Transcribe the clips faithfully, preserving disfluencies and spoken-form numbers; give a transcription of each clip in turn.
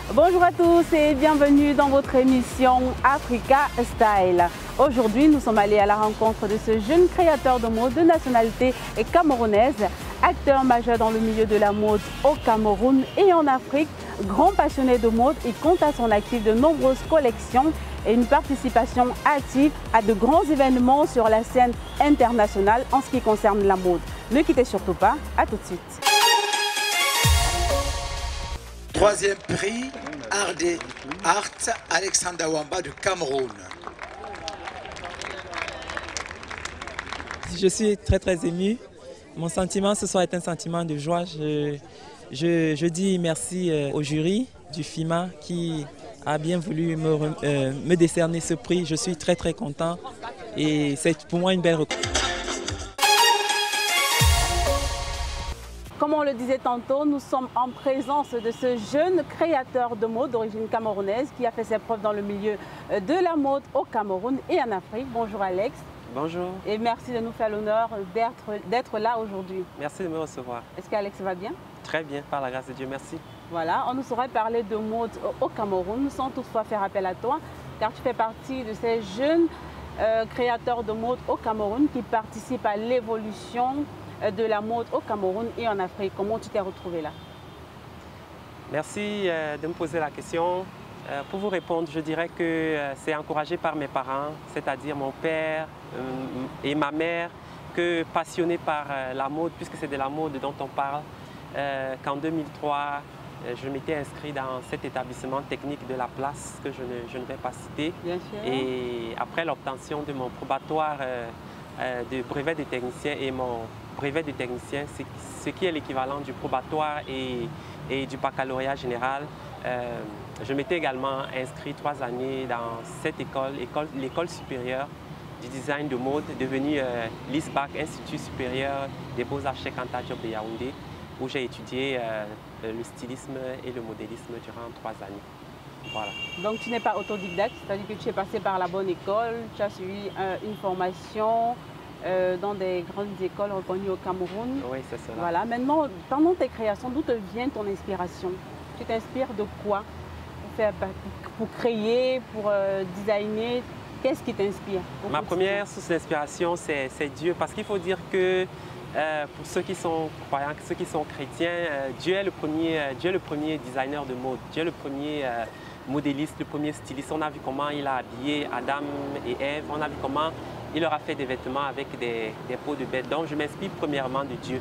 Bonjour à tous et bienvenue dans votre émission Africa Style. Aujourd'hui, nous sommes allés à la rencontre de ce jeune créateur de mode de nationalité camerounaise, acteur majeur dans le milieu de la mode au Cameroun et en Afrique. Grand passionné de mode, il compte à son actif de nombreuses collections et une participation active à de grands événements sur la scène internationale en ce qui concerne la mode. Ne quittez surtout pas, à tout de suite. Troisième prix, Art des Art, Alexander Wamba du Cameroun. Je suis très très ému. Mon sentiment ce soir est un sentiment de joie. Je, je, je dis merci au jury du FIMA qui a bien voulu me, euh, me décerner ce prix. Je suis très très content et c'est pour moi une belle reconnaissance. Comme on le disait tantôt, nous sommes en présence de ce jeune créateur de mode d'origine camerounaise qui a fait ses preuves dans le milieu de la mode au Cameroun et en Afrique. Bonjour Alex. Bonjour. Et merci de nous faire l'honneur d'être là aujourd'hui. Merci de me recevoir. Est-ce qu'Alex va bien? Très bien, par la grâce de Dieu, merci. Voilà, on nous saurait parler de mode au Cameroun sans toutefois faire appel à toi, car tu fais partie de ces jeunes euh, créateurs de mode au Cameroun qui participent à l'évolution de la mode au Cameroun et en Afrique. Comment tu t'es retrouvé là? Merci euh, de me poser la question. Euh, pour vous répondre, je dirais que euh, c'est encouragé par mes parents, c'est-à-dire mon père euh, et ma mère, que passionnés par euh, la mode, puisque c'est de la mode dont on parle, euh, qu'en deux mille trois, euh, je m'étais inscrit dans cet établissement technique de la place que je ne, je ne vais pas citer. Bien sûr. Et après l'obtention de mon probatoire euh, euh, de brevet de technicien et mon brevet de technicien, ce qui est l'équivalent du probatoire et, et du baccalauréat général. Euh, je m'étais également inscrit trois années dans cette école, école l'école supérieure du design de mode, devenue euh, l'I S B A C, Institut supérieur des beaux-arts Cheikh Anta Diop de Yaoundé, où j'ai étudié euh, le stylisme et le modélisme durant trois années. Voilà. Donc tu n'es pas autodidacte, c'est-à-dire que tu es passé par la bonne école, tu as suivi euh, une formation Euh, dans des grandes écoles reconnues au Cameroun. Oui, c'est cela. Voilà. Maintenant, pendant tes créations, d'où te vient ton inspiration? Tu t'inspires de quoi pour, faire, pour créer, pour euh, designer? Qu'est-ce qui t'inspire? Ma première source d'inspiration, c'est Dieu. Parce qu'il faut dire que euh, pour ceux qui sont croyants, ceux qui sont chrétiens, euh, Dieu, est le premier, euh, Dieu est le premier designer de mode. Dieu est le premier euh, modéliste, le premier styliste. On a vu comment il a habillé Adam et Ève. On a vu comment il leur a fait des vêtements avec des, des peaux de bêtes. Donc je m'inspire premièrement de Dieu.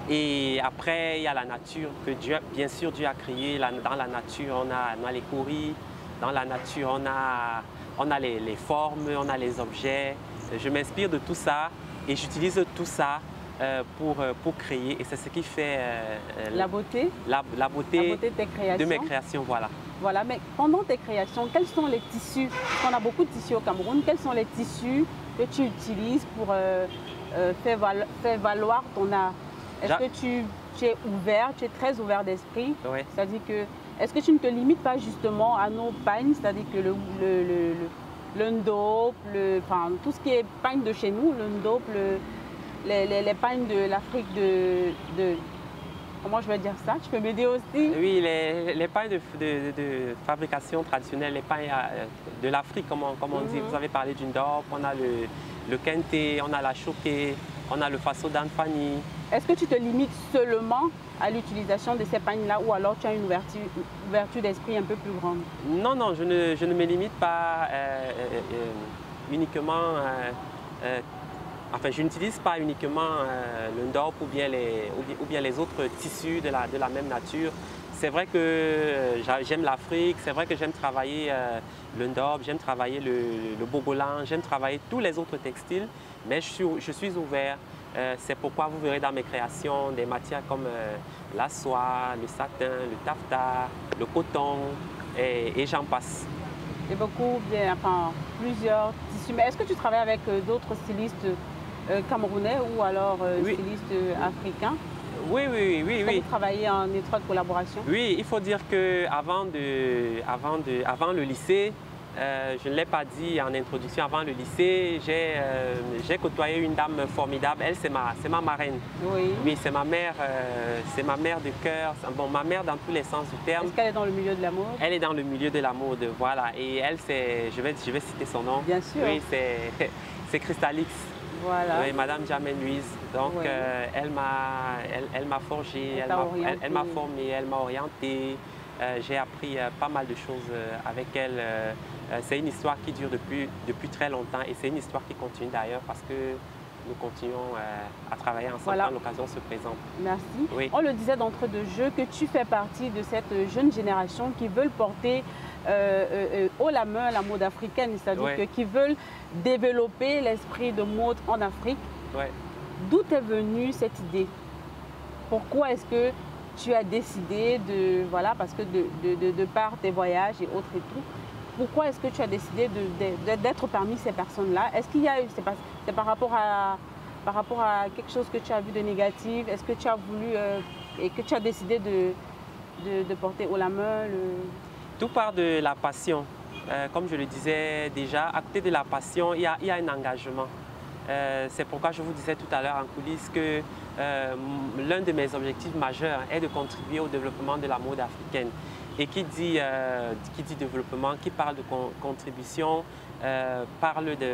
Et après, il y a la nature que Dieu, bien sûr, Dieu a créé. Dans la nature, on a, on a les courris. Dans la nature, on a, on a les, les formes, on a les objets. Je m'inspire de tout ça et j'utilise tout ça euh, pour, pour créer. Et c'est ce qui fait euh, la beauté, la, la beauté, la beauté de, tes créations. de mes créations. Voilà. Voilà, mais pendant tes créations, quels sont les tissus? Parce qu'on a beaucoup de tissus au Cameroun. Quels sont les tissus que tu utilises pour euh, euh, faire, valo faire valoir ton art? Est-ce que tu, tu es ouvert, tu es très ouvert d'esprit? Oui. C'est-à-dire que, est-ce que tu ne te limites pas justement à nos pagnes, c'est-à-dire que le, le, le, le, le ndop, le, enfin, tout ce qui est pagne de chez nous, le ndop, le, les, les, les pagnes de l'Afrique de, de... Comment je vais dire ça? Tu peux m'aider aussi? Oui, les, les pains de, de, de fabrication traditionnelle, les pains de l'Afrique, comme on, comme on mm-hmm. dit. Vous avez parlé du ndop, on a le, le kente, on a la choquée, on a le faso d'Anfani. Est-ce que tu te limites seulement à l'utilisation de ces pagnes-là ou alors tu as une ouverture, ouverture d'esprit un peu plus grande? Non, non, je ne, je ne me limite pas euh, euh, uniquement... Euh, euh, Enfin, je n'utilise pas uniquement euh, le ndop ou bien, les, ou, bien, ou bien les autres tissus de la, de la même nature. C'est vrai que euh, j'aime l'Afrique, c'est vrai que j'aime travailler euh, le ndop, j'aime travailler le, le bogolan, j'aime travailler tous les autres textiles, mais je suis, je suis ouvert. Euh, c'est pourquoi vous verrez dans mes créations des matières comme euh, la soie, le satin, le taffetas, le coton et, et j'en passe. Et beaucoup, bien, enfin, plusieurs tissus. Mais est-ce que tu travailles avec euh, d'autres stylistes euh, camerounais ou alors euh, oui. stylistes euh, africains? Oui, oui, oui, oui. Vous travaillez en étroite collaboration? Oui, il faut dire qu'avant de, avant de, avant le lycée, Euh, je ne l'ai pas dit en introduction avant le lycée, j'ai euh, côtoyé une dame formidable. Elle, c'est ma, ma marraine. Oui. Oui, c'est ma mère, euh, c'est ma mère de cœur. Bon, ma mère dans tous les sens du terme. Est-ce qu'elle est dans le milieu de la mode? Elle est dans le milieu de la mode, voilà. Et elle, c'est, je vais, je vais citer son nom. Bien sûr. Oui, c'est Crystalix. Voilà. Oui, Madame Jamen Louise. Donc, oui. euh, elle m'a elle, elle m'a forgé, elle m'a elle, elle formé, elle m'a orienté. Euh, j'ai appris euh, pas mal de choses euh, avec elle. Euh, euh, c'est une histoire qui dure depuis, depuis très longtemps et c'est une histoire qui continue d'ailleurs parce que nous continuons euh, à travailler ensemble voilà. Quand l'occasion se présente. Merci. Oui. On le disait d'entrée de jeu que tu fais partie de cette jeune génération qui veulent porter euh, euh, haut la main la mode africaine, c'est-à-dire ouais. qui veulent développer l'esprit de mode en Afrique. Ouais. D'où est venue cette idée? Pourquoi est-ce que tu as décidé de, voilà, parce que de, de, de, de par tes voyages et autres et tout, pourquoi est-ce que tu as décidé d'être parmi ces personnes-là? Est-ce qu'il y a eu, c'est par, par, rapport à, par rapport à quelque chose que tu as vu de négatif? Est-ce que tu as voulu euh, et que tu as décidé de, de, de porter haut la main le... Tout part de la passion. Euh, comme je le disais déjà, à côté de la passion, il y a, il y a un engagement. Euh, c'est pourquoi je vous disais tout à l'heure en coulisses que euh, l'un de mes objectifs majeurs est de contribuer au développement de la mode africaine. Et qui dit, euh, qui dit développement, qui parle de con contribution, euh, parle de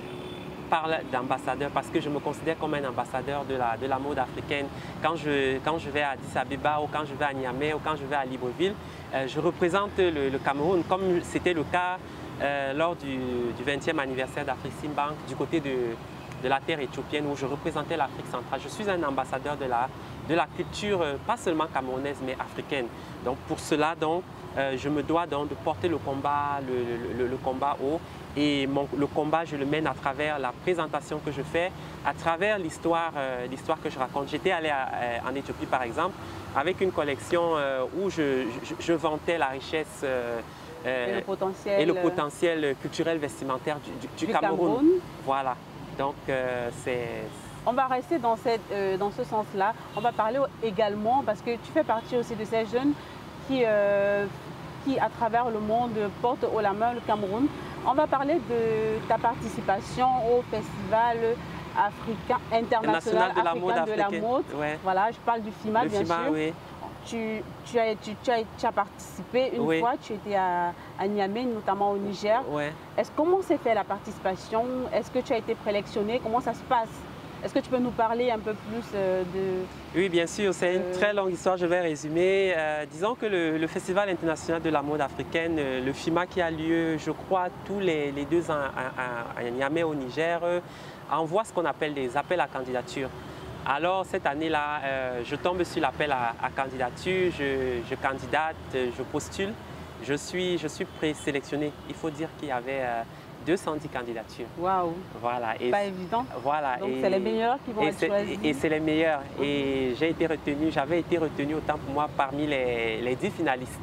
parle d'ambassadeur, parce que je me considère comme un ambassadeur de la, de la mode africaine. Quand je, quand je vais à Addis Abeba ou quand je vais à Niamey ou quand je vais à Libreville, euh, je représente le, le Cameroun, comme c'était le cas euh, lors du, du vingtième anniversaire d'Afreximbank, du côté de, de la terre éthiopienne où je représentais l'Afrique centrale. Je suis un ambassadeur de la, de la culture, euh, pas seulement camerounaise, mais africaine. Donc pour cela, donc, euh, je me dois donc de porter le combat, le, le, le combat haut. Et mon, le combat, je le mène à travers la présentation que je fais, à travers l'histoire euh, l'histoire que je raconte. J'étais allé à, à, en Éthiopie, par exemple, avec une collection euh, où je, je, je vantais la richesse euh, euh, et, le potentiel, et le potentiel culturel vestimentaire du, du, du, du Cameroun. Cameroun. Voilà. Donc, euh, c'est... On va rester dans, cette, euh, dans ce sens-là. On va parler également, parce que tu fais partie aussi de ces jeunes qui, euh, qui à travers le monde, portent haut la main le Cameroun. On va parler de ta participation au festival africain, international de la africain mode. De la mode. Ouais. Voilà, je parle du FIMA, le bien FIMA, sûr. Oui. Tu, tu, as, tu, tu, as, tu as participé une oui. fois, tu étais à, à Niamey, notamment au Niger. Ouais. Est-ce, comment s'est fait la participation? Est-ce que tu as été présélectionné? Comment ça se passe? Est-ce que tu peux nous parler un peu plus euh, de... Oui, bien sûr, c'est une euh... très longue histoire, je vais résumer. Euh, disons que le, le Festival international de la mode africaine, euh, le FIMA qui a lieu, je crois, tous les, les deux ans à, à, à Niamey au Niger, euh, envoie ce qu'on appelle des appels à candidature. Alors cette année-là, euh, je tombe sur l'appel à, à candidature, je, je candidate, je postule, je suis, je suis présélectionné. Il faut dire qu'il y avait... Euh, deux cent dix candidatures. Waouh! Voilà. Et pas évident. Voilà. Donc c'est les meilleurs qui vont être choisis. Et c'est les meilleurs. Mmh. Et j'ai été retenu, j'avais été retenu autant pour moi parmi les, les dix finalistes.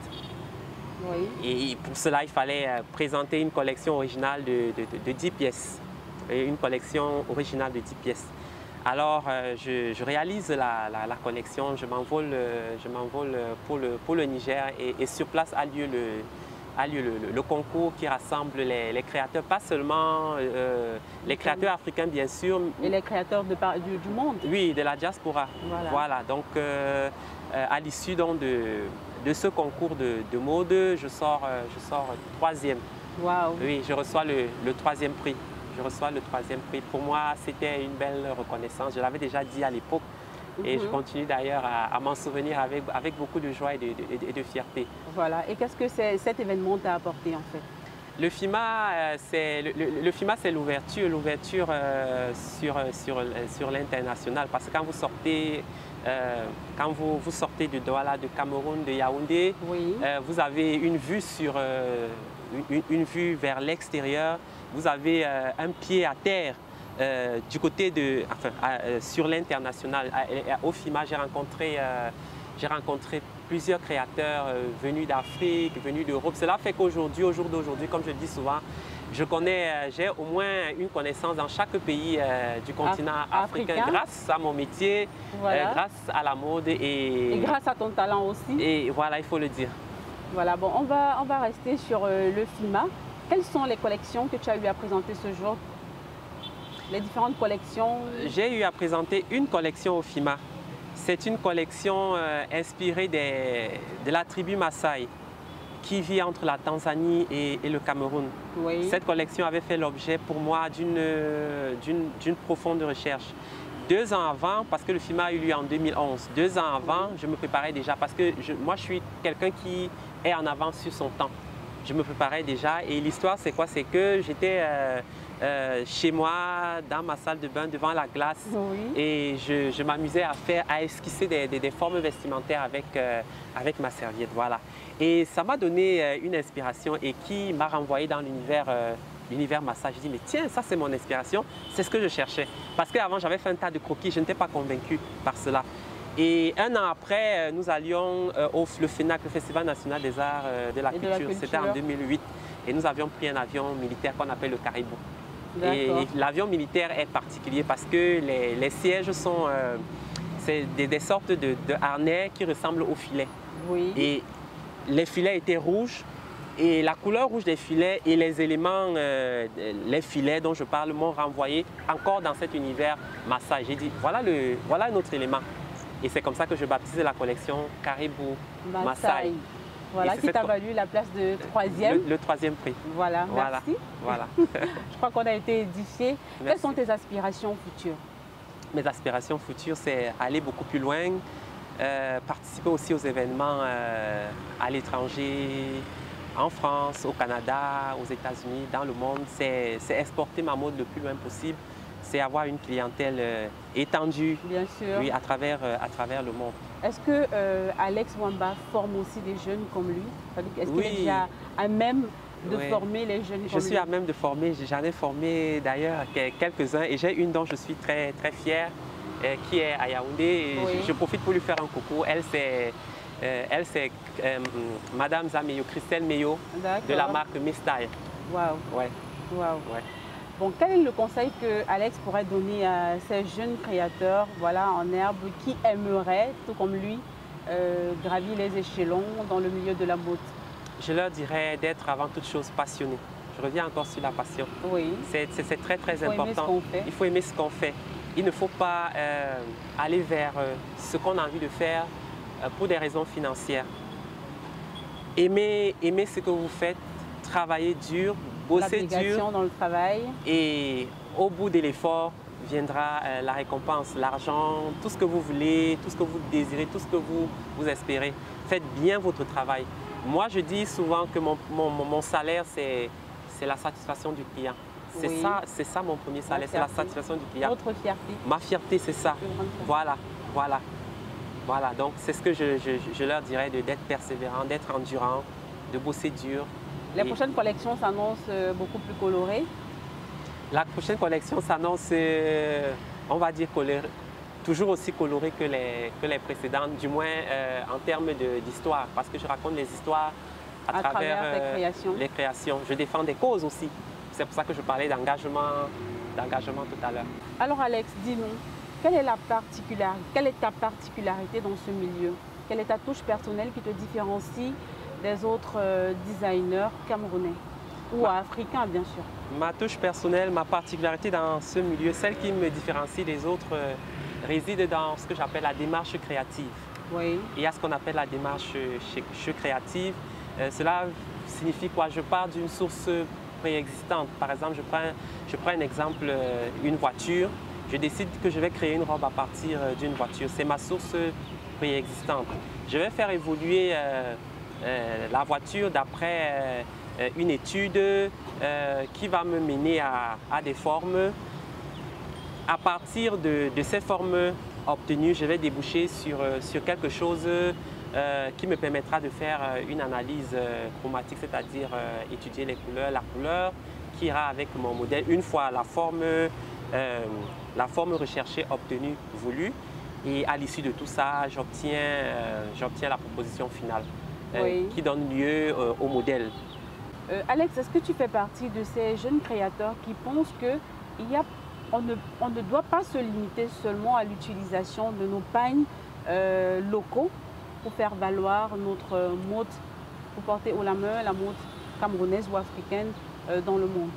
Oui. Et pour cela, il fallait présenter une collection originale de, de, de, de dix pièces. Une collection originale de dix pièces. Alors, euh, je, je réalise la, la, la collection, je m'envole je m'envole pour le, pour le Niger et, et sur place a lieu le a lieu le, le, le concours qui rassemble les, les créateurs, pas seulement euh, les créateurs africains bien sûr. Et les créateurs de, du, du monde. Oui, de la diaspora. Voilà. Voilà. Donc euh, euh, à l'issue de, de ce concours de, de mode, je sors, euh, je sors troisième. Wow. Oui, je reçois le, le troisième prix. Je reçois le troisième prix. Pour moi, c'était une belle reconnaissance. Je l'avais déjà dit à l'époque. Et mm-hmm. je continue d'ailleurs à, à m'en souvenir avec, avec beaucoup de joie et de, de, de fierté. Voilà. Et qu'est-ce que cet événement t'a apporté en fait? Le FIMA, euh, c'est le, le, le FIMA, c'est l'ouverture, l'ouverture euh, sur, sur, sur l'international. Parce que quand vous sortez, euh, quand vous, vous sortez de Douala, de Cameroun, de Yaoundé, oui. euh, vous avez une vue, sur, euh, une, une vue vers l'extérieur. Vous avez euh, un pied à terre. Euh, du côté de, enfin, euh, sur l'international, au FIMA, j'ai rencontré, euh, j'ai rencontré plusieurs créateurs euh, venus d'Afrique, venus d'Europe. Cela fait qu'aujourd'hui, au jour d'aujourd'hui, comme je le dis souvent, je connais, euh, j'ai au moins une connaissance dans chaque pays euh, du continent Af africain, africain grâce à mon métier, voilà. euh, grâce à la mode et, et grâce à ton talent aussi. Et voilà, il faut le dire. Voilà, bon, on va, on va rester sur euh, le FIMA. quelles sont les collections que tu as eu à présenter ce jour? Les différentes collections? J'ai eu à présenter une collection au FIMA. C'est une collection euh, inspirée des, de la tribu Maasai qui vit entre la Tanzanie et, et le Cameroun. Oui. Cette collection avait fait l'objet pour moi d'une d'une profonde recherche. Deux ans avant, parce que le FIMA a eu lieu en deux mille onze, deux ans avant, je me préparais déjà parce que je, moi je suis quelqu'un qui est en avance sur son temps. Je me préparais déjà et l'histoire c'est quoi? C'est que j'étais euh, euh, chez moi, dans ma salle de bain, devant la glace Oui. et je, je m'amusais à faire, à esquisser des, des, des formes vestimentaires avec, euh, avec ma serviette, voilà. Et ça m'a donné euh, une inspiration et qui m'a renvoyé dans l'univers euh, l'univers Maasai. Je dis mais tiens, ça c'est mon inspiration, c'est ce que je cherchais. Parce qu'avant j'avais fait un tas de croquis, je n'étais pas convaincu par cela. Et un an après, nous allions euh, au le FENAC, le Festival national des arts euh, de la Et de culture. la culture. C'était en deux mille huit et nous avions pris un avion militaire qu'on appelle le Caribou. Et D'accord. l'avion militaire est particulier parce que les, les sièges sont euh, c'est des, des sortes de, de harnais qui ressemblent aux filets. Oui. Et les filets étaient rouges et la couleur rouge des filets et les éléments, euh, les filets dont je parle m'ont renvoyé encore dans cet univers Maasai. J'ai dit voilà, le, voilà un autre élément. Et c'est comme ça que je baptisais la collection Caribou Maasai. Voilà, qui t'a valu la place de troisième. Le, le troisième prix. Voilà, Voilà. merci. Voilà. Je crois qu'on a été édifiés. Quelles Merci. sont tes aspirations futures? Mes aspirations futures, c'est aller beaucoup plus loin, euh, participer aussi aux événements euh, à l'étranger, en France, au Canada, aux États-Unis, dans le monde. C'est exporter ma mode le plus loin possible. C'est avoir une clientèle euh, étendue. Bien sûr. Oui, à travers, euh, à travers le monde. Est-ce que euh, Alex Wamba forme aussi des jeunes comme lui? Est-ce Oui. qu'il est déjà à même de Oui. former les jeunes Je comme suis lui? à même de former. J'en ai formé d'ailleurs quelques-uns et j'ai une dont je suis très, très fière, euh, qui est à Yaoundé. Et Oui. je, je profite pour lui faire un coucou. Elle, c'est euh, elle, c'est euh, Madame Zameyo, Christelle Meyo, de la marque Mistyle. Waouh. Ouais. Waouh. Ouais. Bon, quel est le conseil que Alex pourrait donner à ces jeunes créateurs, voilà, en herbe, qui aimeraient, tout comme lui, euh, gravir les échelons dans le milieu de la mode? Je leur dirais d'être avant toute chose passionné. Je reviens encore sur la passion. Oui. C'est très, très Il faut important. aimer ce qu'on fait. Il faut aimer ce qu'on fait. Il ne faut pas euh, aller vers euh, ce qu'on a envie de faire euh, pour des raisons financières. Aimer, aimer ce que vous faites, travailler dur, bosser dur. Dans le travail. Et au bout de l'effort viendra euh, la récompense, l'argent, tout ce que vous voulez, tout ce que vous désirez, tout ce que vous, vous espérez. Faites bien votre travail. Moi, je dis souvent que mon, mon, mon salaire, c'est la satisfaction du client. C'est Oui. ça, c'est ça mon premier salaire, c'est la satisfaction du client. Votre fierté. Ma fierté, c'est ça. Voilà, voilà. Voilà, donc c'est ce que je, je, je leur dirais, d'être persévérant, d'être endurant, de bosser dur. Les Et prochaines collections s'annoncent euh, beaucoup plus colorées. la prochaine collection s'annonce, euh, on va dire, colorée, toujours aussi colorée que les, que les précédentes, du moins euh, en termes d'histoire, parce que je raconte les histoires à, À travers, travers tes euh, créations. les créations. Je défends des causes aussi. C'est pour ça que je parlais d'engagement d'engagement tout à l'heure. Alors Alex, dis-nous, quelle est la particularité, quelle est ta particularité dans ce milieu? Quelle est ta touche personnelle qui te différencie des autres euh, designers camerounais ou Ma- africains, bien sûr? Ma touche personnelle, ma particularité dans ce milieu, celle qui me différencie des autres, euh, réside dans ce que j'appelle la démarche créative. Oui. Il y a ce qu'on appelle la démarche chez- chez créative. Euh, cela signifie quoi? Je pars d'une source préexistante. Par exemple, je prends, je prends un exemple, euh, une voiture. Je décide que je vais créer une robe à partir euh, d'une voiture. C'est ma source préexistante. Je vais faire évoluer euh, euh, la voiture d'après euh, une étude euh, qui va me mener à, à des formes. À partir de, de ces formes obtenues, je vais déboucher sur, euh, sur quelque chose euh, qui me permettra de faire euh, une analyse euh, chromatique, c'est-à-dire euh, étudier les couleurs, la couleur qui ira avec mon modèle. Une fois la forme, euh, la forme recherchée, obtenue, voulue, et à l'issue de tout ça, j'obtiens euh, j'obtiens la proposition finale euh, Oui. qui donne lieu euh, au modèle. Euh, Alex, est-ce que tu fais partie de ces jeunes créateurs qui pensent que il y a, on, ne, on ne doit pas se limiter seulement à l'utilisation de nos pagnes euh, locaux pour faire valoir notre mode, pour porter haut la main la mode camerounaise ou africaine, euh, dans le monde?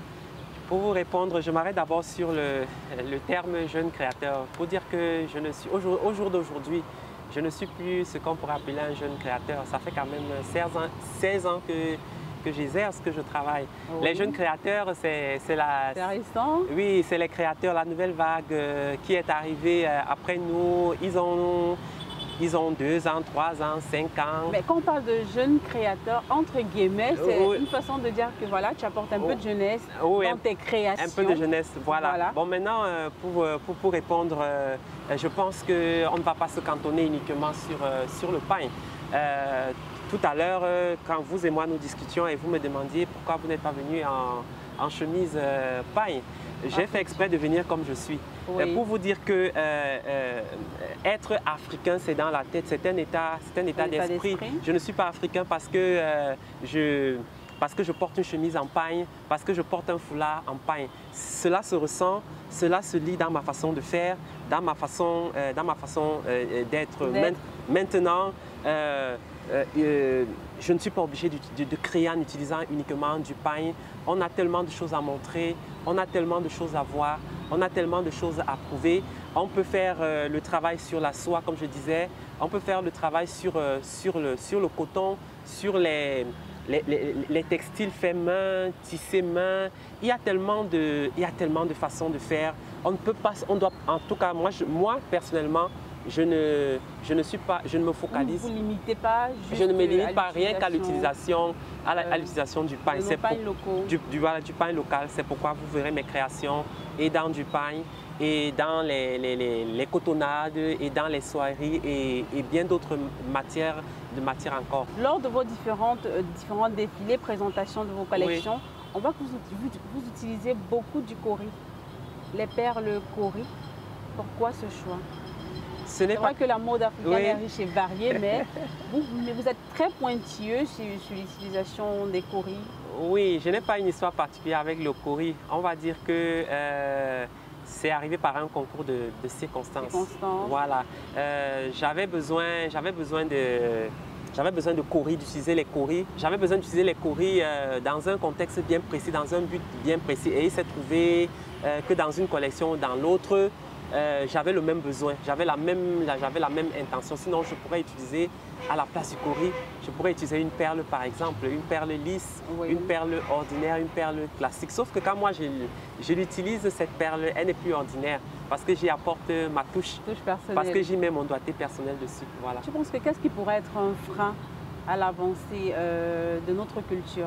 Pour vous répondre, je m'arrête d'abord sur le, le terme jeune créateur. Pour dire que je ne suis, au jour, au jour d'aujourd'hui, je ne suis plus ce qu'on pourrait appeler un jeune créateur. Ça fait quand même seize ans, seize ans que, que j'exerce, que je travaille. Oui. Les jeunes créateurs, c'est la... C'est récent? Oui, c'est les créateurs, la nouvelle vague euh, qui est arrivée euh, après nous. Ils ont... Ils ont deux ans, trois ans, cinq ans. Mais quand on parle de jeunes créateurs, entre guillemets, c'est oui. une façon de dire que voilà, tu apportes un oh. peu de jeunesse oui, dans tes créations. Un peu de jeunesse, voilà. voilà. Bon, maintenant, euh, pour, pour, pour répondre, euh, je pense qu'on ne va pas se cantonner uniquement sur, euh, sur le pain. Euh, tout à l'heure, euh, quand vous et moi nous discutions et vous me demandiez pourquoi vous n'êtes pas venu en, en chemise euh, pain, j'ai fait exprès de venir comme je suis. Oui. Pour vous dire que euh, euh, être africain, c'est dans la tête, c'est un état, c'est un état d'esprit. Je ne suis pas africain parce que, euh, je, parce que je porte une chemise en pagne, parce que je porte un foulard en pagne. Cela se ressent, cela se lit dans ma façon de faire, dans ma façon, euh, dans ma façon euh, d'être. Maintenant, euh, euh, euh, je ne suis pas obligé de, de, de créer en utilisant uniquement du pain. On a tellement de choses à montrer, on a tellement de choses à voir, on a tellement de choses à prouver. On peut faire euh, le travail sur la soie, comme je disais. On peut faire le travail sur, euh, sur, le, sur le coton, sur les, les, les, les textiles faits main, tissés main. Il y a tellement de, il y a tellement de façons de faire. On ne peut pas, on doit, en tout cas, moi, je, moi personnellement, Je ne, je ne suis pas, je ne me focalise. Vous ne vous limitez pas juste Je ne me limite pas rien qu'à l'utilisation, à l'utilisation du pain. C'est pain locaux. Du, du, voilà, du pain local. C'est pourquoi vous verrez mes créations et dans du pain, et dans les, les, les, les cotonnades, et dans les soieries, et, et bien d'autres matières, de matières encore. Lors de vos différentes, euh, différents défilés, présentations de vos collections, oui. on voit que vous, vous, vous utilisez beaucoup du kori, les perles kori. Pourquoi ce choix? C'est vrai pas... que la mode africaine oui. est riche et variée, mais vous, vous êtes très pointilleux sur, sur l'utilisation des koris. Oui, je n'ai pas une histoire particulière avec le kori. On va dire que euh, c'est arrivé par un concours de, de circonstances. circonstances. Voilà. Euh, j'avais besoin, j'avais besoin de... J'avais besoin de koris, d'utiliser les koris. J'avais besoin d'utiliser les koris euh, dans un contexte bien précis, dans un but bien précis. Et il s'est trouvé euh, que dans une collection ou dans l'autre, Euh, j'avais le même besoin, j'avais la même, j'avais la même intention. Sinon, je pourrais utiliser à la place du kori, je pourrais utiliser une perle par exemple, une perle lisse, oui. une perle ordinaire, une perle classique. Sauf que quand moi je, je l'utilise, cette perle, elle n'est plus ordinaire parce que j'y apporte ma touche, touche personnelle. Parce que j'y mets mon doigté personnel dessus. Voilà. Tu penses que qu'est-ce qui pourrait être un frein à l'avancée euh, de notre culture?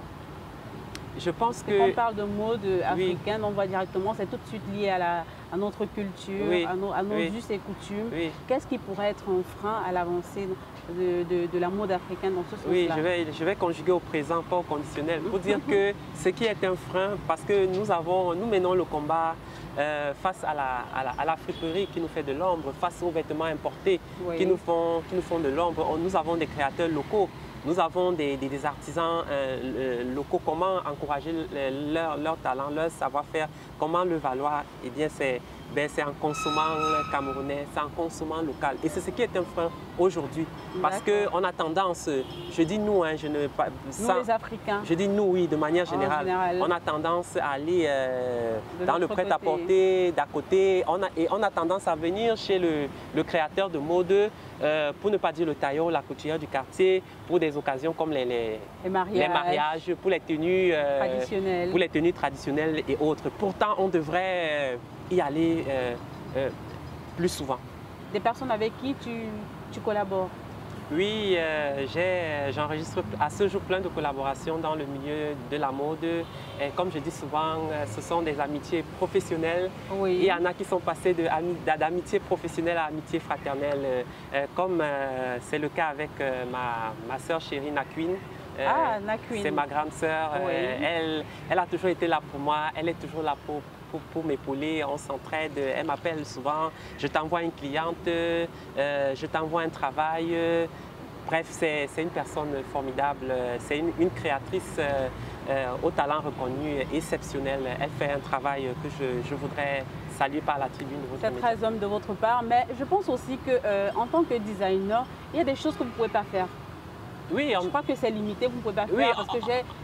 Je pense que... Quand on parle de mode africaine, oui. on voit directement, c'est tout de suite lié à, la, à notre culture, oui. à nos, à nos oui. us et coutumes. Oui. Qu'est-ce qui pourrait être un frein à l'avancée de, de, de la mode africaine dans ce sens-là? Oui, je vais, je vais conjuguer au présent, pas au conditionnel, pour dire que ce qui est un frein, parce que nous, avons, nous menons le combat euh, face à la, à, la, à la friperie qui nous fait de l'ombre, face aux vêtements importés oui. qui, nous font, qui nous font de l'ombre. Nous avons des créateurs locaux. Nous avons des, des, des artisans euh, locaux. Comment encourager le, leur, leur talent, leur savoir-faire, comment le valoir? Eh bien, c'est ben, en consommant camerounais, c'est en consommant local. Et c'est ce qui est un frein aujourd'hui. Parce qu'on a tendance, je dis nous, hein, je ne pas. Nous les Africains. Je dis nous, oui, de manière générale. général. On a tendance à aller euh, dans le prêt-à-porter d'à côté. On a, et on a tendance à venir chez le, le créateur de mode. Euh, pour ne pas dire le tailleur, la couturière du quartier, pour des occasions comme les, les, les, mariages. les mariages, pour les tenues euh, traditionnelles, pour les tenues traditionnelles et autres. Pourtant, on devrait y aller euh, euh, plus souvent. Des personnes avec qui tu, tu collabores? Oui, euh, j'enregistre à ce jour plein de collaborations dans le milieu de la mode. Et comme je dis souvent, ce sont des amitiés professionnelles. Oui. Il y en a qui sont passées d'amitié professionnelle à amitié fraternelle, euh, comme euh, c'est le cas avec euh, ma, ma sœur chérie Nakwin. Euh, ah, Nakwin. C'est ma grande sœur. Oui. Euh, elle, elle a toujours été là pour moi, elle est toujours là pour Pour, pour m'épauler, on s'entraide, elle m'appelle souvent, je t'envoie une cliente, euh, je t'envoie un travail. Euh, bref, c'est une personne formidable, c'est une, une créatrice euh, euh, au talent reconnu, exceptionnel. Elle fait un travail que je, je voudrais saluer par la tribune de votre C'est très homme de votre part, mais je pense aussi qu'en euh, tant que designer, il y a des choses que vous ne pouvez pas faire. Oui, on... Je crois que c'est limité, vous ne pouvez pas faire, oui, parce que j'ai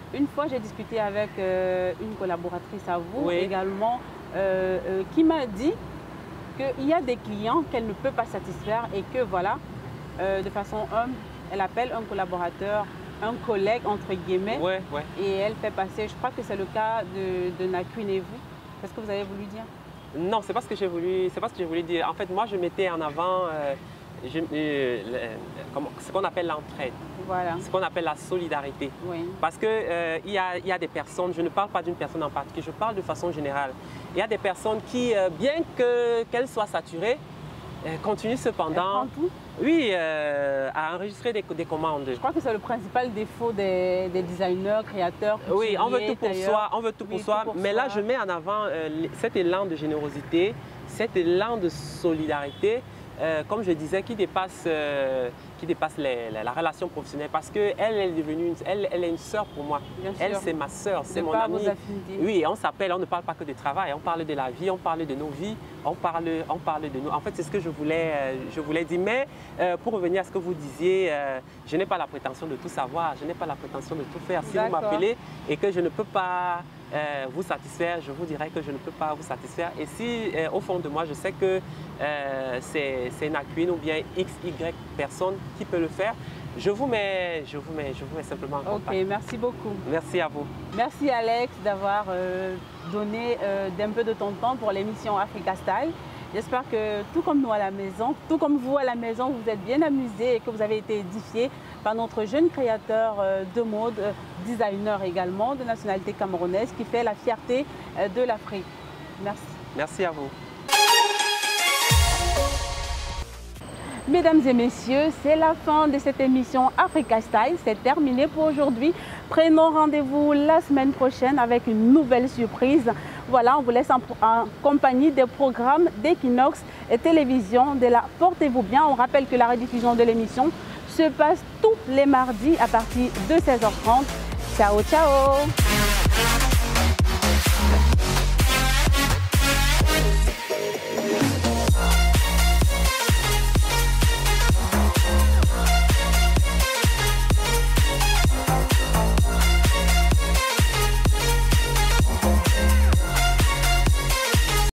Une fois, j'ai discuté avec euh, une collaboratrice à vous Oui. également euh, euh, qui m'a dit qu'il y a des clients qu'elle ne peut pas satisfaire et que voilà, euh, de façon humble, elle appelle un collaborateur, un collègue entre guillemets, Ouais, ouais. et elle fait passer, je crois que c'est le cas de, de Nakwin et vous. Qu'est-ce que vous avez voulu dire? Non, c'est pas ce que j'ai voulu, c'est pas ce que j'ai voulu dire. En fait, moi, je mettais en avant euh, je, euh, le- comment- ce qu'on appelle l'entraide, Voilà, ce qu'on appelle la solidarité. oui. Parce qu'il euh, y, a, il y a des personnes, je ne parle pas d'une personne en particulier, je parle de façon générale. Il y a des personnes qui, euh, bien que, qu'elles soient saturées, euh, continuent Elle cependant, prend tout. oui, euh, à enregistrer des, des commandes. Je crois que c'est le principal défaut des, des designers, créateurs. Oui, on veut couturiers, tout pour tailleurs. soi, on veut tout Oui, pour soi. tout pour Mais là, soi. je mets en avant euh, cet élan de générosité, cet élan de solidarité, euh, comme je disais, qui dépasse, euh, qui dépasse les- la, la relation professionnelle. Parce qu'elle, elle est devenue, une, elle, elle est une sœur pour moi. Bien Elle, sûr. c'est ma sœur, c'est De mon par amie. vos affinités. Oui, on s'appelle, on ne parle pas que de travail, on parle de la vie, on parle de nos vies, on parle, on parle de nous. En fait, c'est ce que je voulais, euh, je voulais dire. Mais euh, pour revenir à ce que vous disiez, euh, je n'ai pas la prétention de tout savoir, je n'ai pas la prétention de tout faire. Si vous D'accord. m'appelez et que je ne peux pas euh, vous satisfaire, je vous dirai que je ne peux pas vous satisfaire. Et si, euh, au fond de moi, je sais que euh, c'est c'est Nakwin ou bien X, Y personne qui peut le faire, je vous mets, je vous mets, je vous mets simplement en Ok, contact. merci beaucoup. Merci à vous. Merci Alex d'avoir euh, donné euh, d'un peu de ton temps pour l'émission Africa Style. J'espère que tout comme nous à la maison, tout comme vous à la maison, vous êtes bien amusés et que vous avez été édifiés par notre jeune créateur euh, de mode, euh, designer également, de nationalité camerounaise, qui fait la fierté euh, de l'Afrique. Merci. Merci à vous. Mesdames et messieurs, c'est la fin de cette émission Africa Style. C'est terminé pour aujourd'hui. Prenons rendez-vous la semaine prochaine avec une nouvelle surprise. Voilà, on vous laisse en, en compagnie des programmes d'Equinox et Télévision de la Portez-vous bien. On rappelle que la rediffusion de l'émission se passe tous les mardis à partir de seize heures trente. Ciao, ciao!